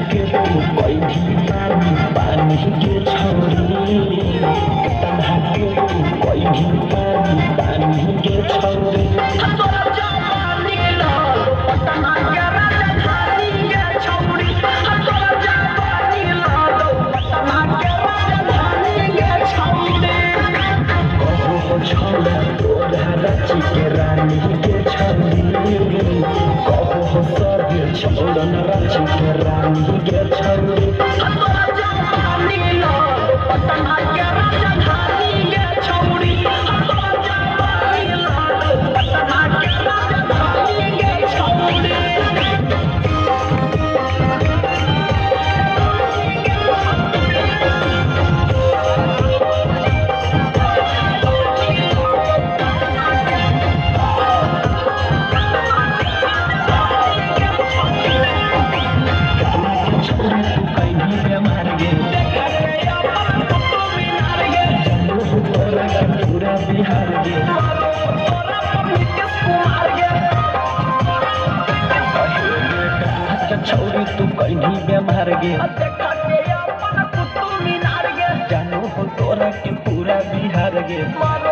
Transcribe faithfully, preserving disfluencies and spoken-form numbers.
के तू कोई भी पानी पानी के छोरी तन्हा के तू कोई भी पानी पानी के छोरी तोरा जवानी लाल पटना के राजधानी के छोरी तोरा जवानी लाल पटना के राजधानी के छोरी कहो हो छोरा तोरा रांची के रानी के छोरी कहो हो सब छोरा न रांची के रानी के छोरी तोरा जवानी लाल पटना के राजधानी के छोरी तोरा जवानी लाल पटना के राजधानी के छोरी छोरी तू कहीं बेमार गे जानो हो तोरा के पूरा बिहार गे।